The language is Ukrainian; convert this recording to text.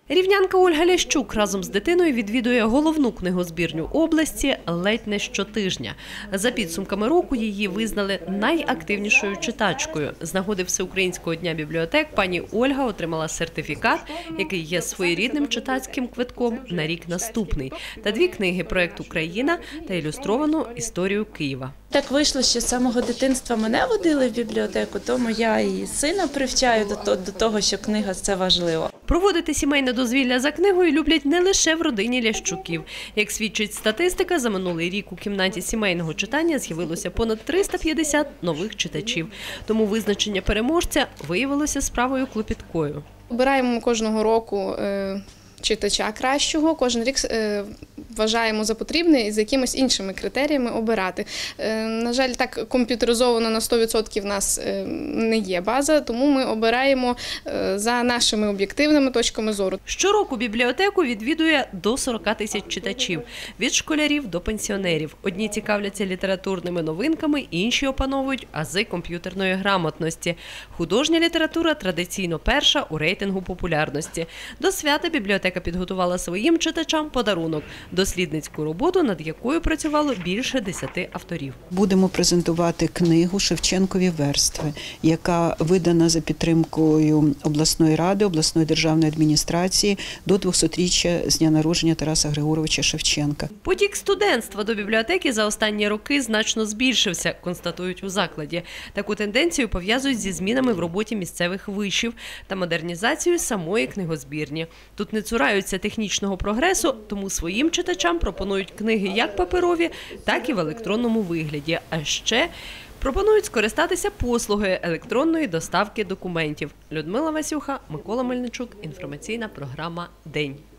Рівнянка Ольга Лящук разом з дитиною відвідує головну книгозбірню області ледь не щотижня. За підсумками року її визнали найактивнішою читачкою. З нагоди Всеукраїнського дня бібліотек пані Ольга отримала сертифікат, який є своєрідним читацьким квитком на рік наступний, та 2 книги «Проект Україна» та ілюстровану історію Києва. Так вийшло, що з самого дитинства мене водили в бібліотеку, тому я і сина привчаю до того, що книга – це важливо. Проводити сімейне дозвілля за книгою люблять не лише в родині Лящуків. Як свідчить статистика, за минулий рік у кімнаті сімейного читання з'явилося понад 350 нових читачів. Тому визначення переможця виявилося справою клопіткою. Обираємо кожного року читача кращого, кожен рік вважаємо за потрібне і з якимись іншими критеріями обирати. На жаль, так комп'ютеризовано на 100% в нас не є база, тому ми обираємо за нашими об'єктивними точками зору. Щороку бібліотеку відвідує до 40 тисяч читачів – від школярів до пенсіонерів. Одні цікавляться літературними новинками, інші опановують ази комп'ютерної грамотності. Художня література традиційно перша у рейтингу популярності. До свята бібліотека підготувала своїм читачам подарунок – дослідницьку роботу, над якою працювало більше 10 авторів. Будемо презентувати книгу «Шевченкові верстви», яка видана за підтримкою обласної ради, обласної державної адміністрації до 200-річчя з дня народження Тараса Григоровича Шевченка. Потік студентства до бібліотеки за останні роки значно збільшився, констатують у закладі. Таку тенденцію пов'язують зі змінами в роботі місцевих вишів та модернізацією самої книгозбірні. Тут не цураються технічного прогресу, тому своїм читачам пропонують книги як паперові, так і в електронному вигляді. А ще пропонують скористатися послугою електронної доставки документів. Людмила Васюха, Микола Мельничук. Інформаційна програма «День».